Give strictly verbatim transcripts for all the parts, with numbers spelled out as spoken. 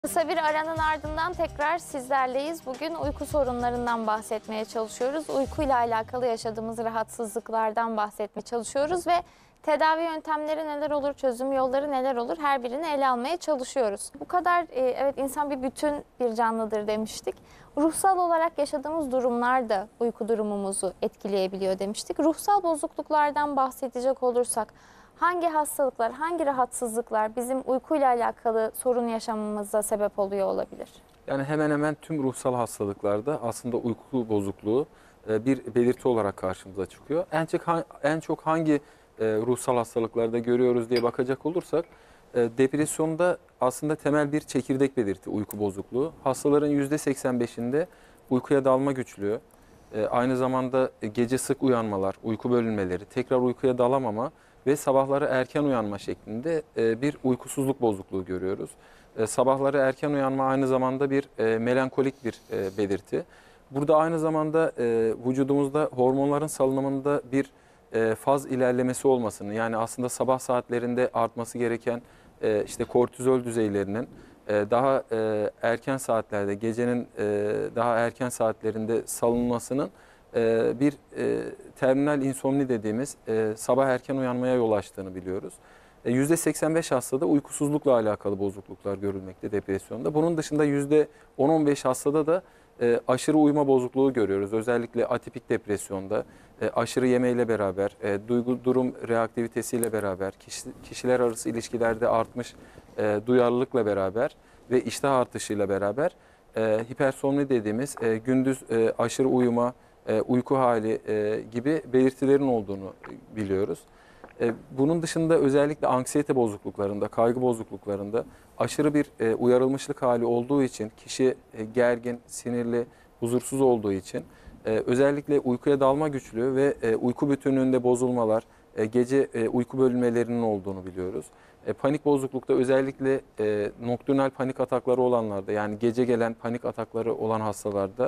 Kısa bir aranın ardından tekrar sizlerleyiz. Bugün uyku sorunlarından bahsetmeye çalışıyoruz. Uykuyla alakalı yaşadığımız rahatsızlıklardan bahsetmeye çalışıyoruz ve tedavi yöntemleri neler olur, çözüm yolları neler olur, her birini ele almaya çalışıyoruz. Bu kadar, e, evet insan bir bütün bir canlıdır demiştik. Ruhsal olarak yaşadığımız durumlar da uyku durumumuzu etkileyebiliyor demiştik. Ruhsal bozukluklardan bahsedecek olursak, hangi hastalıklar, hangi rahatsızlıklar bizim uykuyla alakalı sorun yaşamamıza sebep oluyor olabilir? Yani hemen hemen tüm ruhsal hastalıklarda aslında uyku bozukluğu bir belirti olarak karşımıza çıkıyor. En çok en çok hangi ruhsal hastalıklarda görüyoruz diye bakacak olursak, depresyonda aslında temel bir çekirdek belirti uyku bozukluğu. Hastaların yüzde seksen beşinde uykuya dalma güçlüğü, aynı zamanda gece sık uyanmalar, uyku bölünmeleri, tekrar uykuya dalamama ve sabahları erken uyanma şeklinde bir uykusuzluk bozukluğu görüyoruz. Sabahları erken uyanma aynı zamanda bir melankolik bir belirti. Burada aynı zamanda vücudumuzda hormonların salınımında bir faz ilerlemesi olmasını, yani aslında sabah saatlerinde artması gereken işte kortizol düzeylerinin daha erken saatlerde, gecenin daha erken saatlerinde salınmasının bir terminal insomni dediğimiz sabah erken uyanmaya yol açtığını biliyoruz. yüzde seksen beş hastada uykusuzlukla alakalı bozukluklar görülmekte depresyonda. Bunun dışında yüzde on on beş hastada da aşırı uyuma bozukluğu görüyoruz. Özellikle atipik depresyonda aşırı yemeyle beraber, duygu durum reaktivitesiyle beraber, kişiler arası ilişkilerde artmış duyarlılıkla beraber ve iştah artışıyla beraber hipersomni dediğimiz gündüz aşırı uyuma, uyku hali gibi belirtilerin olduğunu biliyoruz. Bunun dışında özellikle anksiyete bozukluklarında, kaygı bozukluklarında aşırı bir uyarılmışlık hali olduğu için, kişi gergin, sinirli, huzursuz olduğu için özellikle uykuya dalma güçlüğü ve uyku bütünlüğünde bozulmalar, gece uyku bölünmelerinin olduğunu biliyoruz. Panik bozuklukta özellikle nokturnal panik atakları olanlarda, yani gece gelen panik atakları olan hastalarda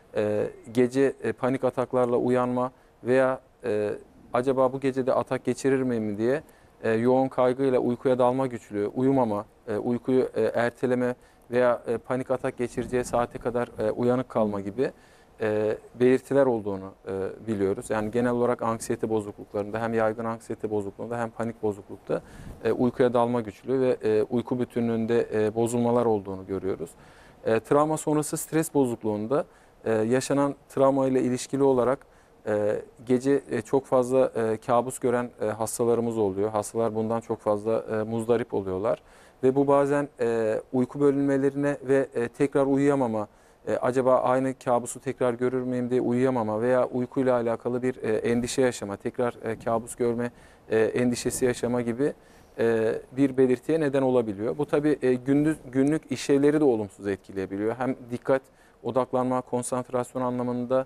gece panik ataklarla uyanma veya acaba bu gece de atak geçirir miyim diye e, yoğun kaygıyla uykuya dalma güçlüğü, uyumama, e, uykuyu e, erteleme veya e, panik atak geçireceği saate kadar e, uyanık kalma gibi e, belirtiler olduğunu e, biliyoruz. Yani genel olarak anksiyete bozukluklarında, hem yaygın anksiyete bozukluğunda hem panik bozuklukta e, uykuya dalma güçlüğü ve e, uyku bütünlüğünde e, bozulmalar olduğunu görüyoruz. E, travma sonrası stres bozukluğunda e, yaşanan travma ile ilişkili olarak Ee, gece e, çok fazla e, kabus gören e, hastalarımız oluyor. Hastalar bundan çok fazla e, muzdarip oluyorlar. Ve bu bazen e, uyku bölünmelerine ve e, tekrar uyuyamama, e, acaba aynı kabusu tekrar görür müyüm diye uyuyamama veya uykuyla alakalı bir e, endişe yaşama, tekrar e, kabus görme e, endişesi yaşama gibi e, bir belirtiye neden olabiliyor. Bu tabii e, gündüz günlük işlevleri de olumsuz etkileyebiliyor. Hem dikkat, odaklanma, konsantrasyon anlamında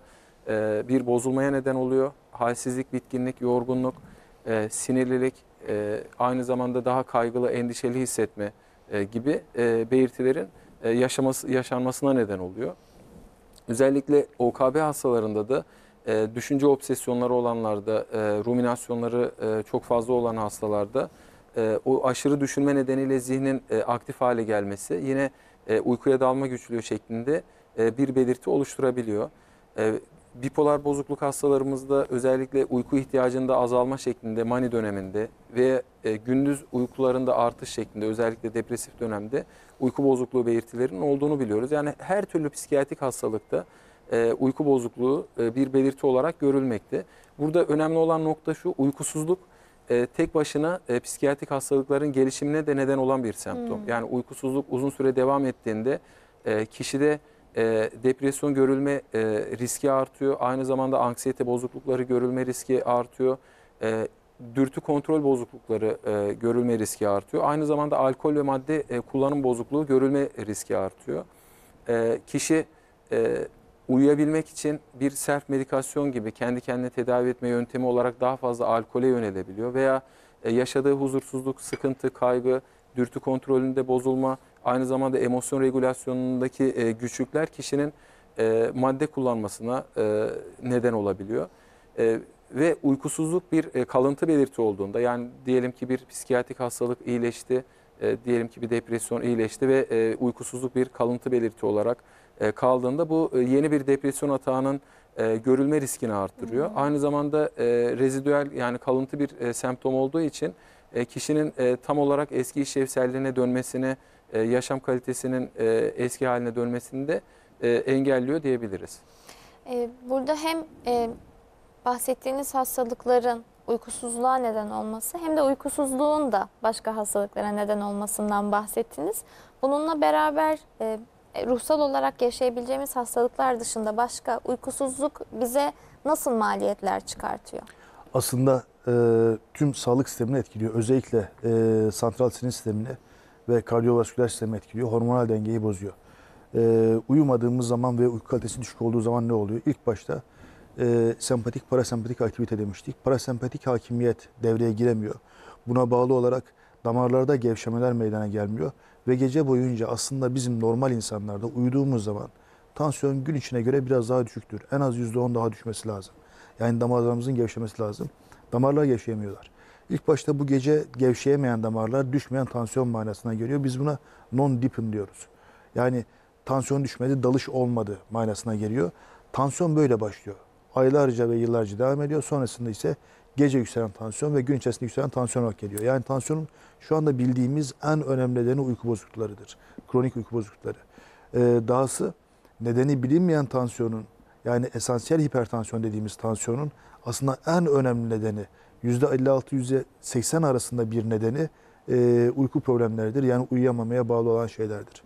bir bozulmaya neden oluyor. Halsizlik, bitkinlik, yorgunluk, e, sinirlilik, e, aynı zamanda daha kaygılı, endişeli hissetme e, gibi e, belirtilerin e, yaşaması, yaşanmasına neden oluyor. Özellikle O K B hastalarında da e, düşünce obsesyonları olanlarda, e, ruminasyonları e, çok fazla olan hastalarda e, o aşırı düşünme nedeniyle zihnin e, aktif hale gelmesi yine e, uykuya dalma güçlüğü şeklinde e, bir belirti oluşturabiliyor. E, Bipolar bozukluk hastalarımızda özellikle uyku ihtiyacında azalma şeklinde mani döneminde ve e, gündüz uykularında artış şeklinde, özellikle depresif dönemde uyku bozukluğu belirtilerinin olduğunu biliyoruz. Yani her türlü psikiyatrik hastalıkta e, uyku bozukluğu e, bir belirti olarak görülmekte. Burada önemli olan nokta şu: uykusuzluk e, tek başına e, psikiyatrik hastalıkların gelişimine de neden olan bir semptom. Hmm. Yani uykusuzluk uzun süre devam ettiğinde e, kişide E, depresyon görülme e, riski artıyor. Aynı zamanda anksiyete bozuklukları görülme riski artıyor. E, dürtü kontrol bozuklukları e, görülme riski artıyor. Aynı zamanda alkol ve madde e, kullanım bozukluğu görülme riski artıyor. E, kişi e, uyuyabilmek için bir self medikasyon gibi kendi kendine tedavi etme yöntemi olarak daha fazla alkole yönelebiliyor. Veya e, yaşadığı huzursuzluk, sıkıntı, kaygı, dürtü kontrolünde bozulma, aynı zamanda emosyon regülasyonundaki e, güçlükler kişinin e, madde kullanmasına e, neden olabiliyor. E, ve uykusuzluk bir e, kalıntı belirti olduğunda, yani diyelim ki bir psikiyatrik hastalık iyileşti, e, diyelim ki bir depresyon iyileşti ve e, uykusuzluk bir kalıntı belirti olarak e, kaldığında bu e, yeni bir depresyon atağının e, görülme riskini arttırıyor. Hmm. Aynı zamanda e, rezidüel yani kalıntı bir e, semptom olduğu için e, kişinin e, tam olarak eski işlevselliğine dönmesini, e, yaşam kalitesinin e, eski haline dönmesini de e, engelliyor diyebiliriz. Ee, burada hem e, bahsettiğiniz hastalıkların uykusuzluğa neden olması hem de uykusuzluğun da başka hastalıklara neden olmasından bahsettiniz. Bununla beraber e, ruhsal olarak yaşayabileceğimiz hastalıklar dışında başka uykusuzluk bize nasıl maliyetler çıkartıyor? Aslında e, tüm sağlık sistemini etkiliyor. Özellikle e, santral sinir sistemini ve kardiyovasküler sistemi etkiliyor. Hormonal dengeyi bozuyor. E, uyumadığımız zaman ve uyku kalitesi düşük olduğu zaman ne oluyor? İlk başta e, sempatik, parasempatik aktivite demiştik. Parasempatik hakimiyet devreye giremiyor. Buna bağlı olarak damarlarda gevşemeler meydana gelmiyor. Ve gece boyunca aslında bizim normal insanlarda uyuduğumuz zaman tansiyon gün içine göre biraz daha düşüktür. En az yüzde on daha düşmesi lazım. Yani damarlarımızın gevşemesi lazım. Damarlar gevşeyemiyorlar. İlk başta bu gece gevşeyemeyen damarlar düşmeyen tansiyon manasına geliyor. Biz buna non-deepen diyoruz. Yani tansiyon düşmedi, dalış olmadı manasına geliyor. Tansiyon böyle başlıyor. Aylarca ve yıllarca devam ediyor. Sonrasında ise gece yükselen tansiyon ve gün içerisinde yükselen tansiyon olarak geliyor. Yani tansiyonun şu anda bildiğimiz en önemli nedeni uyku bozukluklarıdır. Kronik uyku bozuklukları. Ee, dahası nedeni bilinmeyen tansiyonun yani esansiyel hipertansiyon dediğimiz tansiyonun aslında en önemli nedeni yüzde elli altı yüzde seksen arasında bir nedeni e, uyku problemleridir. Yani uyuyamamaya bağlı olan şeylerdir.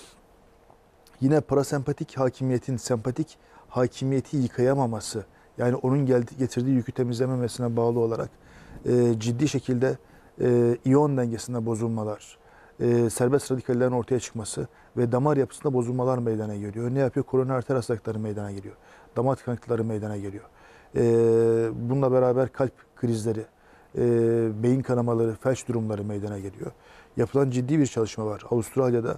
Yine parasempatik hakimiyetin sempatik hakimiyeti yıkayamaması yani onun geldi, getirdiği yükü temizlememesine bağlı olarak e, ciddi şekilde e, iyon dengesinde bozulmalar, e, serbest radikallerin ortaya çıkması ve damar yapısında bozulmalar meydana geliyor. Ne yapıyor? Koroner arter hastalıkları meydana geliyor. Damar tıkanıklıkları meydana geliyor. E, bununla beraber kalp krizleri, e, beyin kanamaları, felç durumları meydana geliyor. Yapılan ciddi bir çalışma var. Avustralya'da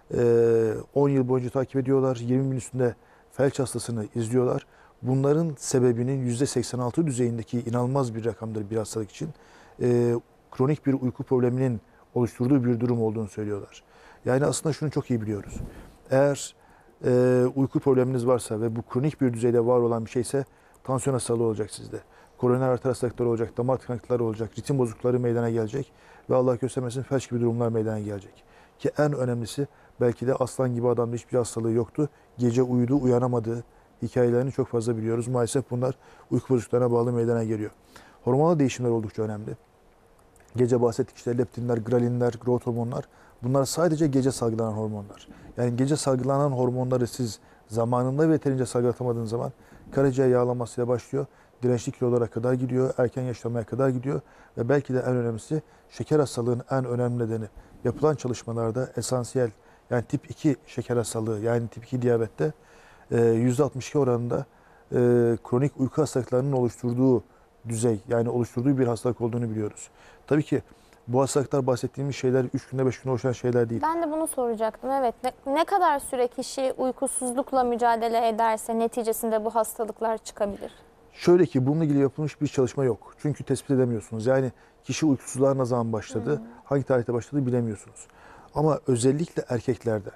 e, on yıl boyunca takip ediyorlar. yirmi bin üstünde felç hastasını izliyorlar. Bunların sebebinin yüzde seksen altı düzeyindeki inanılmaz bir rakamdır bir hastalık için. E, kronik bir uyku probleminin oluşturduğu bir durum olduğunu söylüyorlar. Yani aslında şunu çok iyi biliyoruz. Eğer e, uyku probleminiz varsa ve bu kronik bir düzeyde var olan bir şeyse tansiyon hastalığı olacak sizde. Koroner arter hastalıkları olacak, damar tıkanıklıkları olacak, ritim bozuklukları meydana gelecek ve Allah göstermesin felç gibi durumlar meydana gelecek. Ki en önemlisi belki de aslan gibi adamda hiçbir hastalığı yoktu. Gece uyudu, uyanamadı hikayelerini çok fazla biliyoruz. Maalesef bunlar uyku bozukluklarına bağlı meydana geliyor. Hormonal değişimler oldukça önemli. Gece bahsettik işte leptinler, gralinler, growth hormonlar. Bunlar sadece gece salgılanan hormonlar. Yani gece salgılanan hormonları siz zamanında ve yeterince salgılatamadığınız zaman karaciğer yağlanmasıyla başlıyor. Dirençli kilolara kadar gidiyor, erken yaşlanmaya kadar gidiyor. Ve belki de en önemlisi şeker hastalığının en önemli nedeni. Yapılan çalışmalarda esansiyel yani tip iki şeker hastalığı yani tip iki diyabette yüzde altmış iki oranında e, kronik uyku hastalıklarının oluşturduğu düzey yani oluşturduğu bir hastalık olduğunu biliyoruz. Tabii ki bu hastalıklar bahsettiğimiz şeyler üç günde beş günde oluşan şeyler değil. Ben de bunu soracaktım. Evet. Ne, ne kadar süre kişi uykusuzlukla mücadele ederse neticesinde bu hastalıklar çıkabilir? Şöyle ki bununla ilgili yapılmış bir çalışma yok. Çünkü tespit edemiyorsunuz. Yani kişi uykusuzluğa ne zaman başladı, hmm. hangi tarihte başladı bilemiyorsunuz. Ama özellikle erkeklerde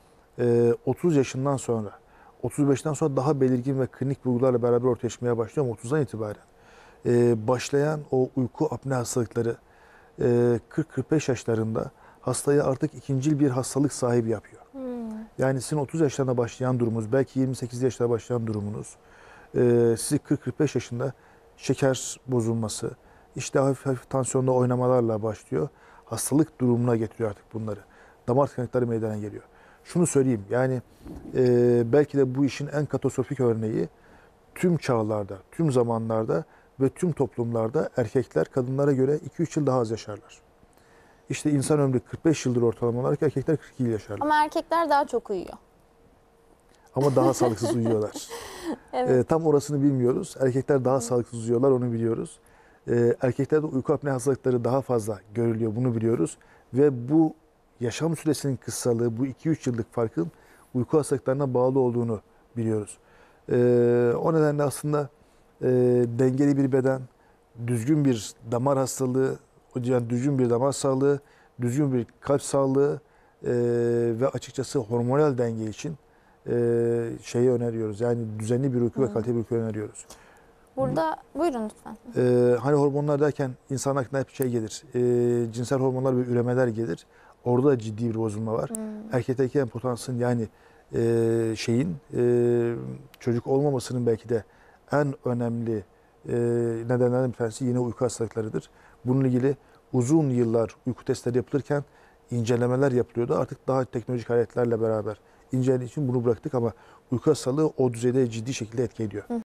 otuz yaşından sonra, otuz beşten sonra daha belirgin ve klinik bulgularla beraber ortaya çıkmaya başlıyor ama otuzdan itibaren başlayan o uyku apne hastalıkları kırk kırk beş yaşlarında hastayı artık ikincil bir hastalık sahibi yapıyor. Hmm. Yani sizin otuz yaşlarında başlayan durumunuz, belki yirmi sekiz yaşlarda başlayan durumunuz, sizi kırk kırk beş yaşında şeker bozulması, işte hafif hafif tansiyonda oynamalarla başlıyor. Hastalık durumuna getiriyor artık bunları. Damar tıkanıkları meydana geliyor. Şunu söyleyeyim yani e, belki de bu işin en katastrofik örneği tüm çağlarda, tüm zamanlarda ve tüm toplumlarda erkekler kadınlara göre iki üç yıl daha az yaşarlar. İşte insan ömrü kırk beş yıldır ortalama olarak erkekler kırk iki yıl yaşarlar. Ama erkekler daha çok uyuyor. Ama daha sağlıksız uyuyorlar. Evet. E, tam orasını bilmiyoruz. Erkekler daha Hı. sağlıksız uyuyorlar onu biliyoruz. E, erkeklerde uyku apne hastalıkları daha fazla görülüyor bunu biliyoruz. Ve bu yaşam süresinin kısalığı bu iki üç yıllık farkın uyku hastalıklarına bağlı olduğunu biliyoruz. E, o nedenle aslında e, dengeli bir beden, düzgün bir damar hastalığı, yani düzgün bir damar sağlığı düzgün bir kalp sağlığı e, ve açıkçası hormonal denge için e, şeyi öneriyoruz. Yani düzenli bir uyku ve Hı. kaliteli bir uyku öneriyoruz. Burada buyurun lütfen. Ee, hani hormonlar derken insan aklına hep şey gelir. E, cinsel hormonlar ve üremeler gelir. Orada da ciddi bir bozulma var. Hmm. Erkekteki empotansın yani e, şeyin e, çocuk olmamasının belki de en önemli e, nedenlerden bir tanesi yine uyku hastalıklarıdır. Bununla ilgili uzun yıllar uyku testleri yapılırken incelemeler yapılıyordu. Artık daha teknolojik aletlerle beraber incelediği için bunu bıraktık ama uyku hastalığı o düzeyde ciddi şekilde etki ediyor.